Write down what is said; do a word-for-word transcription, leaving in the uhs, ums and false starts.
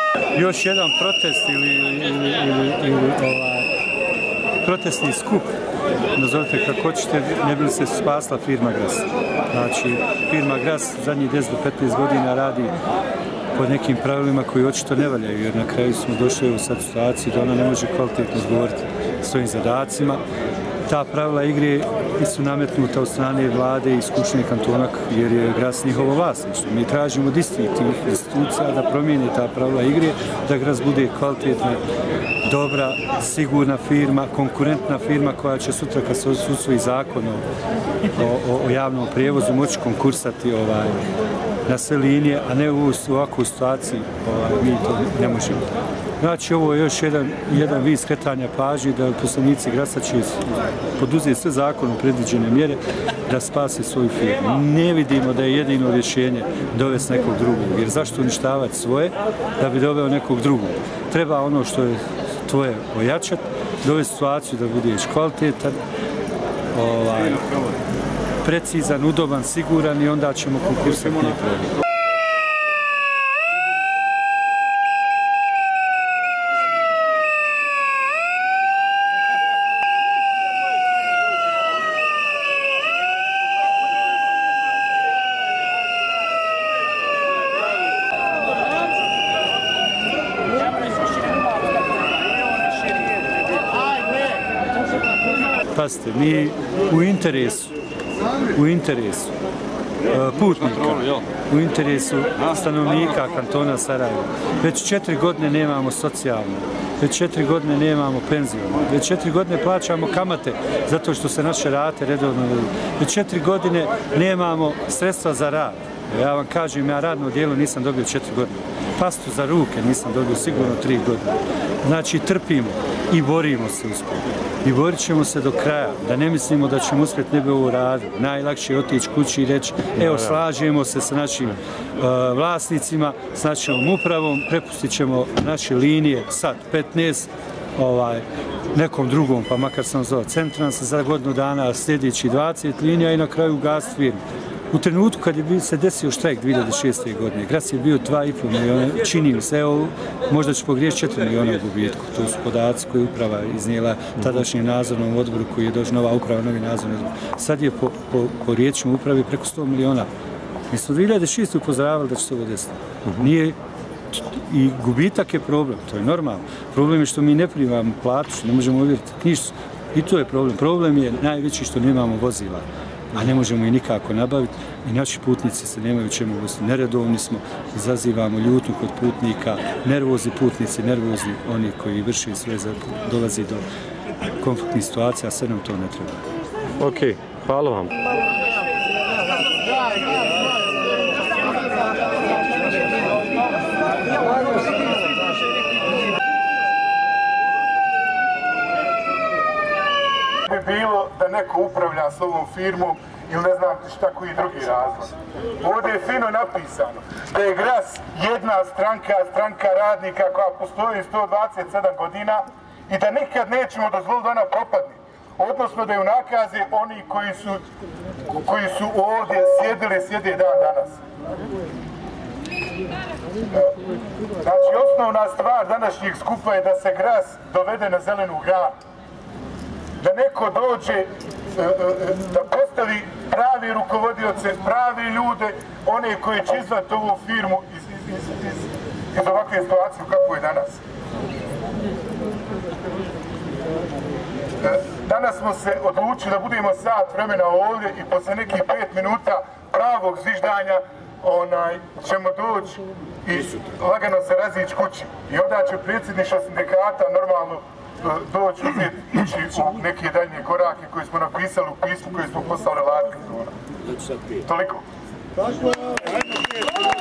Još jedan protest ili, ili, ili, ili ovaj, protestni skup, nazovite kako hoćete, ne bi li se spasla firma Gras. Znači, firma Gras zadnjih deset do petnaest godina radi pod nekim pravilima koji očito ne valjaju, jer na kraju smo došli u sad situaciju da ona ne može kvalitetno odgovoriti svojim zadacima. Ta pravila igre su nametnuta od strane vlade i Skupštine kantona, jer je Gras njihovo vlasništvo. Mi tražimo od istih tih institucija da promijene ta pravila igre, da Gras bude kvalitetna, dobra, sigurna firma, konkurentna firma koja će sutra kad se usvoji zakon o, o, o javnom prijevozu moći konkursati ovaj, na sve linije, a ne u ovakvu situaciji ovaj, mi to ne možemo. Znači, ovo je još jedan, jedan vid skretanja pažnje da poslanici Grasa će poduzeti sve zakonom predviđene mjere da spase svoju firmu. Ne vidimo da je jedino rješenje dovesti nekog drugog, jer zašto uništavati svoje da bi doveo nekog drugog? Treba ono što je tvoje ojačati, dovesti situaciju da budeš kvalitetan, ovaj, precizan, udoban, siguran i onda ćemo konkursati nije problem. Pazite, mi u interesu, u interesu putnika, u interesu stanovnika kantona Sarajevo. Već četiri godine nemamo socijalno, već četiri godine nemamo penziju, već četiri godine plaćamo kamate zato što se naše rate redovno vedu. Već četiri godine nemamo sredstva za rad. Ja vam kažem, ja radno djelo nisam dobio četiri godine. Pastu za ruke nisam dobio sigurno tri godine. Znači, trpimo i borimo se uspjeti. I borit ćemo se do kraja, da ne mislimo da ćemo uspjeti ne bi ovo raditi. Najlakše je otići kući i reći, evo, slažemo se sa našim uh, vlasnicima, s našom upravom, prepustit ćemo naše linije, sad petnaest, ovaj, nekom drugom, pa makar sam zvao Centrans, za godinu dana sljedeći dvadeset linija i na kraju ugasiti firmu. U trenutku kad je se desio štrajk dvije hiljade šeste. godine, Gras je bio dva i pol miliona, čini mi se, evo, možda ću pogriješiti četiri miliona u gubitku. To su podaci koje je uprava iznijela tadašnjem nadzornom odboru koji je došao nova uprava, novi nadzorni odbor. Sad je po, po, po riječima upravi preko sto miliona. Mi smo dvije hiljade šeste. upozoravali da će se ovo desiti. Nije, i gubitak je problem, to je normalno. Problem je što mi ne primamo platu, što ne možemo uvjeriti knjižicu. I to je problem. Problem je najveći što nemamo vozila, a ne možemo i nikako nabaviti i naši putnici se nemaju čemu voziti. Neredovni smo, izazivamo ljutnju kod putnika, nervozni putnici, nervozni oni koji vrši sve, dolazi do konfliktnih situacija, a sve nam to ne treba. Ok, hvala vam. Bi bilo da neko upravlja s ovom firmom ili ne znam šta koji drugi razlog. Ovdje je fino napisano da je Gras jedna stranka, stranka radnika koja postoji sto dvadeset sedam godina i da nikad nećemo dozvoliti da ona propadne. Odnosno da je u nakazi oni koji su, koji su ovdje sjedili, sjede dan danas. Znači, osnovna stvar današnjeg skupa je da se Gras dovede na zelenu granu. Da neko dođe, da postavi pravi rukovodioce, pravi ljude, one koji će izvati ovu firmu iz, iz, iz, iz, iz ovakve situacije kako je danas. Danas smo se odlučili da budemo sat vremena ovdje i posle nekih pet minuta pravog zviždanja onaj, ćemo doći i lagano se razići kući. I onda će predsjedništvo sindikata normalno doći uvijek ići u neke daljnje korake koje smo napisali u pismu koje smo poslali vladi kantona. Toliko.